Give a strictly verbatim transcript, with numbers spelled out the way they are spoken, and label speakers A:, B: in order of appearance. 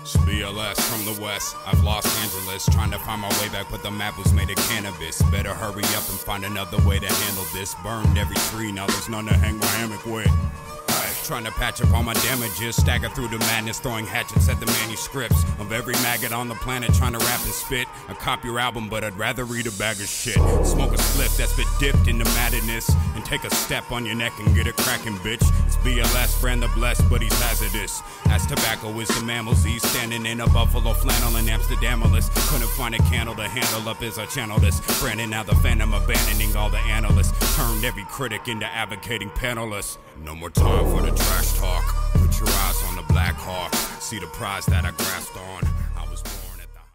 A: It's B L S from the west, I've Los Angeles, trying to find my way back, but the map was made of cannabis. Better hurry up and find another way to handle this. Burned every tree, now there's none to hang my hammock with. Trying to patch up all my damages, stagger through the madness, throwing hatchets at the manuscripts of every maggot on the planet, trying to rap and spit. I cop your album, but I'd rather read a bag of shit. Smoke a spliff that's been dipped into madness, and take a step on your neck and get it cracking, bitch. It's B L S, brand the blessed, but he's hazardous. As tobacco is the mammals, he's standing in a buffalo flannel in Amsterdamalis. Couldn't find a candle to handle up as I channel this. Brandon, now the phantom, abandoning all the analysts. Turned every critic into advocating panelists. No more time for the trash talk. Put your eyes on the Black Hawk. See the prize that I grasped on.